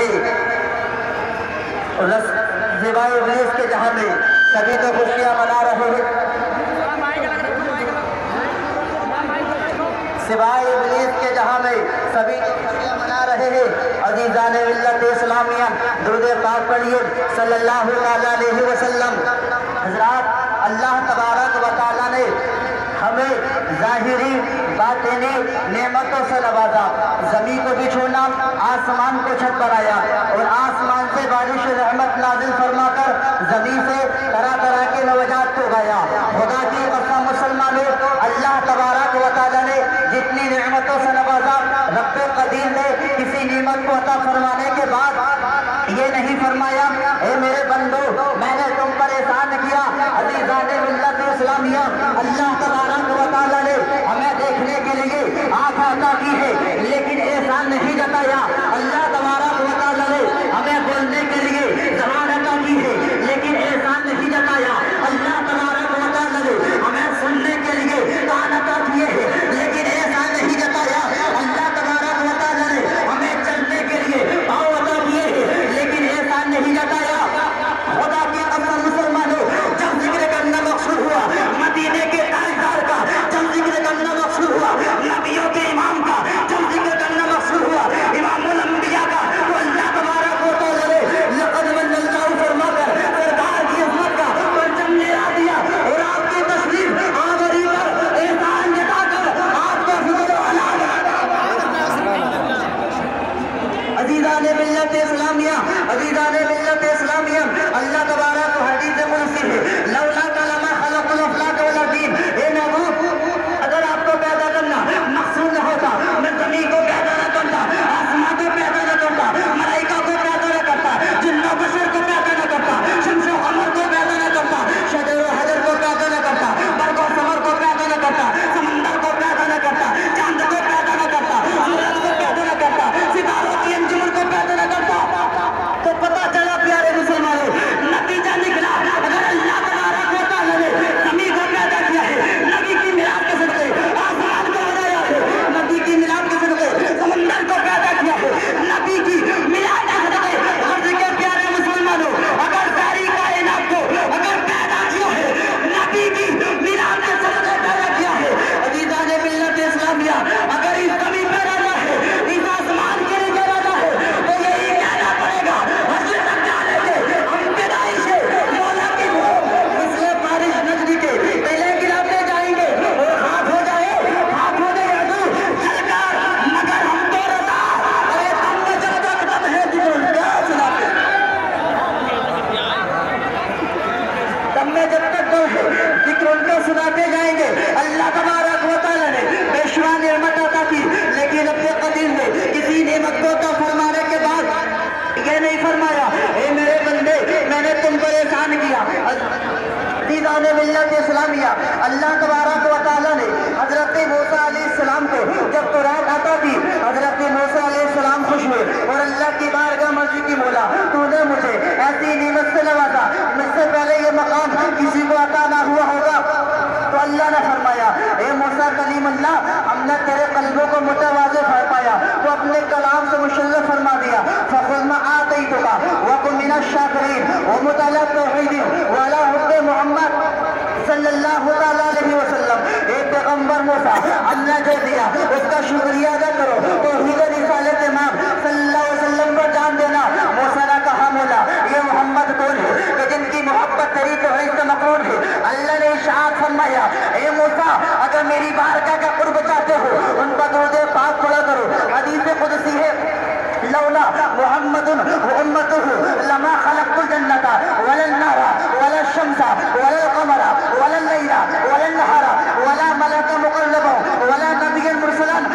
रहे, सिवाय इब्लीस के जहां में सभी तो खुशियां मना रहे हैं, सिवाय इब्लीस के जहां में सभी तो खुशियां मना रहे हैं। अजीज़ान मिल्लत इस्लामिया, दुरूद पाक पढ़िए सल्लल्लाहु अलैहि वसल्लम। हज़रात, अल्लाह तबारक व तआला ने हमें ज़ाहिरी बातिनी नेमतों से नवाजा। ज़मीन को भी छोड़ना, आसमान को छत बनाया और आसमान से बारिश रहमत नाजिल फरमाकर ज़मीन से तरह तरह के नवजात को उगाया। खुदा की कसम मुसलमानों, अल्लाह तबारक व तआला ने जितनी नेमतों से नवाजा, रब्बे कदीर ने किसी नेमत को अता फरमाने के बाद ये नहीं फरमाया ए मेरे बंदो मैंने तुम पर एहसान किया। अज़ीज़ाने मिल्लत इस्लामिया, अल्लाह तबारक व तआला ने हमें देखने के लिए आँख अता की है लेकिन एहसान नहीं जताया। अल्लाह तबारक व तआला ने हमें बोलने के लिए ज़बान अता की है लेकिन एहसान नहीं जताया। अल्लाह तबारक व तआला ने हमें सुनने के लिए कान अता किए हैं लेकिन एहसान नहीं जताया। अल्लाह तबारक व तआला ने हमें चलने के लिए पाँव अता किए हैं लेकिन एहसान नहीं जताया। खुदा की कसम मुसलमानों, जब जिक्र करना मकसूद हुआ मदीने के ताजदार का, जब जिक्र करना मकसूद हुआ नबियों के इमाम का, जब जिक्र करना मकसूद हुआ इमामुल अंबिया का, तो अल्लाह तबारक व तआला ने लक़द मन्नल्लाहु फरमाकर सरकार की अज़मत का परचम लहरा दिया और आपकी तशरीफ आवरी पर एहसान जताकर आपका ज़िक्र अला अज़ीज़ाने मिल्लत इस्लामिया, अज़ीज़ाने मिल्लत इस्लामिया, अल्लाह तबारक हदीस कुदसी है लौला कलमा खलक़ुल अफ़लाक वल अदीन। ए महबूब, अगर आपको पैदा करना मकसूद न होता, मैं ज़मीन को पैदा न करता, आसमान को पैदा न करता, मलाइका को पैदा न करता, जिन्नो बशर को पैदा न करता, शम्स व क़मर को पैदा न करता, शजर व हजर को पैदा न करता, बर्क़ व समर को पैदा न करता, समंदर को पैदा न करता, चांद को पैदा न करता, सूरज को पैदा न करता, सितारों की अंजुमन को पैदा न करता, तो पता चला प्यारे मुसलमानों, नतीजा निकला। अगर अल्लाह तबारक व तआला ने ज़मीन को पैदा किया है, नबी की मिलाद के सदक़े आसमान को बनाया है, नबी की मिलाद के सदक़े समंदर को पैदा किया है, नबी की मिलाद के सदक़े अर्ज़ के प्यारे मुसलमानों, अगर सारी कायनात को अगर पैदा किया है, नबी की मिलाद के सदक़े पैदा किया है। अज़ीज़ाने मिल्लत इस्लामिया, अगर इस ज़मीन पर रहना है, इस आसमान के नीचे रहना है, तो यही कहना पड़ेगा हश्र तक जाने के हम पैदाइश है मौला की वो इसलिए बारिश नजदी के पहले गिराते जाएंगे और हाथ हो जाए अदू सरकार मगर हम तो रजा। अरे तुम में जब तक दम है जिक्र क्या सुनाते, दम में जब तक दम है जिक्र उनको सुनाते जाएंगे। अल्लाह तबारक व तआला ने बेशुमार नेमत अता की लेकिन अपने कदीर ने किसी नेमत को अता फरमाने के बाद ये नहीं फरमाया ए मेरे बंदे मैंने तुम पर एहसान किया। अज़ीज़ाने मिल्लत इस्लामिया, अल्लाह तबारक व तआला ने हज़रत मूसा अलैहिस्सलाम को जब कुरान अता की, हज़रत मूसा अलैहिस्सलाम खुश हुए और अल्लाह की बारगाह मर्ज़ी की मौला तूने मुझे ऐसी नेमत से नवाजा मुझसे पहले ये मकाम किसी को अता ना हुआ होगा। तो अल्लाह ने फरमाया ए मूसा कलीमुल्लाह, हमने तेरे कल्बों को मुतवाज़िफ़ पाया तो अपने कलाम से मुशर्रफ फरमा दिया। फ़ख़ुज़ मा आतैतुका वकुन मिनश शाकिरीन व मुतला तौहीद व अला हुब्बि मोहम्मद सल्लल्लाहु अलैहि वसल्लम। एक पैगंबर मूसा अल्लाह जो दिया उसका शुक्रिया अदा करो। तौहीद रिसालत इमाम सल्लल्लाहु अलैहि वसल्लम को जान देना। मूसा ने कहा मौला ये मोहम्मद कौन है कि जिनकी मोहब्बत तेरी तौहीद से मक़रून है। अल्लाह ने इरशाद फरमाया ए मूसा अगर मेरी बारगाह का कुर्ब चाहते हो उन पर दुरूद पाक पढ़ा करो। हदीस कुदसी है लौला मुहम्मदुन व उम्मतुहु लमा खलक़तुल जन्नता वलन नारा वला शम्सा वला क़मरा वला लैला वला नहारा वला मलका मुक़र्रबा वला नबिय्यन मुरसलन